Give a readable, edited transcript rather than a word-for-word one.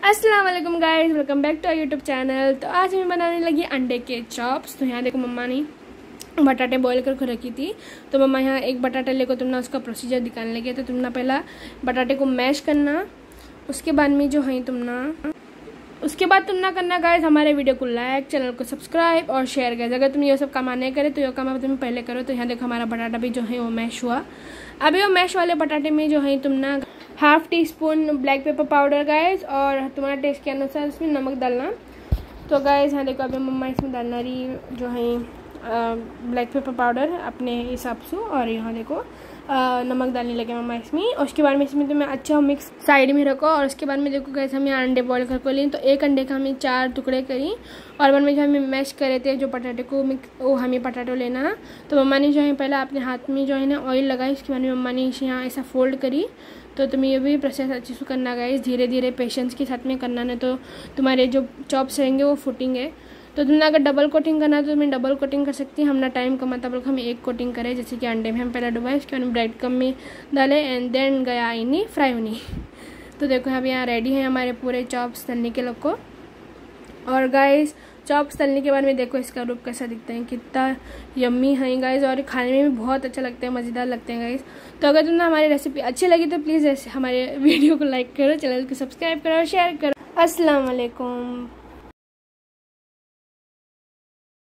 अस्सलाम वालेकुम guys, welcome back to our YouTube channel. तो आज मैं बनाने लगी अंडे के चॉप्स। तो यहाँ देखो मम्मा ने बटाटे बॉईल कर रखी थी। तो मम्मा यहाँ एक बटाटा लेकर तुमने उसका प्रोसीजर दिखाने लगे। तो तुमने पहला बटाटे को मैश करना, उसके बाद में जो है उसके बाद तुम ना करना गाइस हमारे वीडियो को लाइक, चैनल को सब्सक्राइब और शेयर गाइस। अगर तुम ये सब काम नहीं करे तो ये काम तुम पहले करो। तो यहाँ देखो हमारा बटाटा भी जो है वो मैश हुआ। अभी वो मैश वाले बटाटे में जो है तुम ना half teaspoon black pepper powder guys और तुम्हारा टेस्ट के अनुसार उसमें नमक डालना। तो गाइस यहाँ देखो अभी मम्मा इसमें डालना रही जो है ब्लैक पेपर पाउडर अपने हिसाब से, और यहाँ देखो नमक डालने लगे मम्मा इसमें। और उसके बाद में इसमें तो मैं अच्छा मिक्स साइड में रखो। और उसके बाद में देखो गैस हम यहाँ अंडे बॉईल करके ली। तो एक अंडे का हमें 4 टुकड़े करी और बाद में जो हमें मैश करे थे जो पटाटे को वो हमें पटाटो लेना। तो मम्मा ने जो है पहले अपने हाथ में जो है ना ऑयल लगाई, उसके बाद में मम्मा ने इसे यहाँ ऐसा फोल्ड करी। तो तुम्हें ये भी प्रोसेस अच्छे से करना गाइस, धीरे धीरे पेशेंस के साथ में करना, नहीं तो तुम्हारे जो चॉप्स रहेंगे वो फूटेंगे। तो तुमने अगर डबल कोटिंग करना है तो तुम्हें डबल कोटिंग कर सकती है। हमने टाइम कमा तब हम एक कोटिंग करें, जैसे कि अंडे में हम पहले डुबाए, उसके बाद ब्रेड कम में डाले एंड देन गया इन्हीं फ्राई होनी। तो देखो अब यहाँ रेडी है हमारे पूरे चॉप्स तलने के लोग को। और गाइस चॉप्स तलने के बाद में देखो इसका रूप कैसा दिखता है, कितना यम्मी है गाइस, और खाने में भी बहुत अच्छा लगता है, मज़ेदार लगते हैं गाइस। तो अगर तुमने हमारी रेसिपी अच्छी लगी तो प्लीज़ हमारे वीडियो को लाइक करो, चैनल को सब्सक्राइब करो और शेयर करो। अस्सलाम वालेकुम।